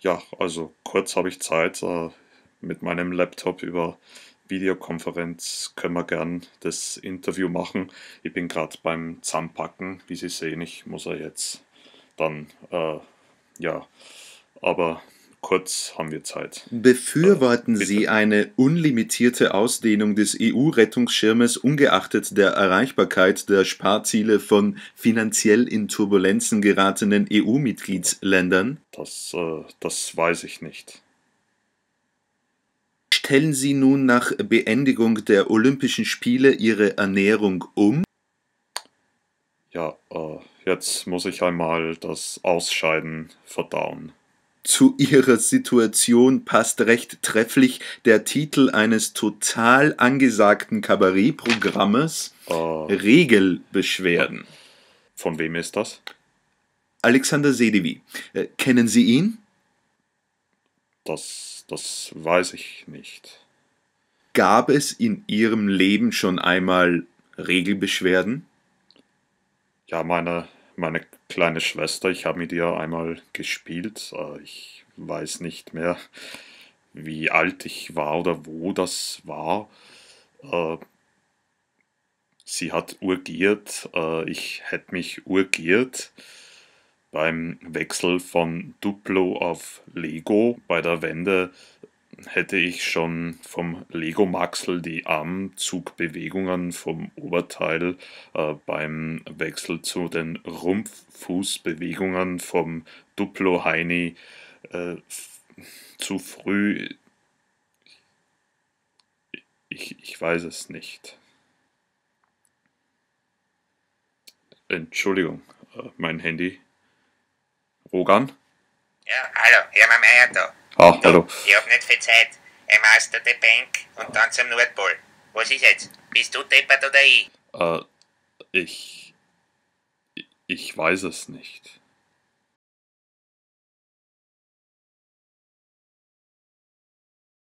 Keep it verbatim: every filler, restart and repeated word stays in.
Ja, also kurz habe ich Zeit. Äh, mit meinem Laptop über Videokonferenz können wir gern das Interview machen. Ich bin gerade beim Zusammenpacken, wie Sie sehen. Ich muss ja jetzt dann, äh, ja, aber kurz haben wir Zeit. Äh, Befürworten bitte. Sie eine unlimitierte Ausdehnung des E U-Rettungsschirmes ungeachtet der Erreichbarkeit der Sparziele von finanziell in Turbulenzen geratenen E U-Mitgliedsländern? Das, äh, das weiß ich nicht. Stellen Sie nun nach Beendigung der Olympischen Spiele Ihre Ernährung um? Ja, äh, jetzt muss ich einmal das Ausscheiden verdauen. Zu Ihrer Situation passt recht trefflich der Titel eines total angesagten Kabarettprogrammes: Äh, Regelbeschwerden. von wem ist das? Alexander Sedewy. Äh, kennen Sie ihn? Das, das weiß ich nicht. Gab es in Ihrem Leben schon einmal Regelbeschwerden? Ja, meine, meine kleine Schwester, ich habe mit ihr einmal gespielt. Äh, Ich weiß nicht mehr, wie alt ich war oder wo das war. Äh, Sie hat urgiert, äh, ich hätte mich urgiert beim Wechsel von Duplo auf Lego. Bei der Wende hätte ich schon vom Lego-Maxel die Armzugbewegungen vom Oberteil äh, beim Wechsel zu den Rumpffußbewegungen vom Duplo-Heini äh, zu früh. Ich, ich weiß es nicht. Entschuldigung, äh, mein Handy. Rogan? Ja, hallo, Hermann Meier da. Ah, Du, hallo. ich hab nicht viel Zeit. Ich master die Bank und dann zum Nordpol. Was ist jetzt? Bist du deppert oder ich? Äh, ich. Ich weiß es nicht.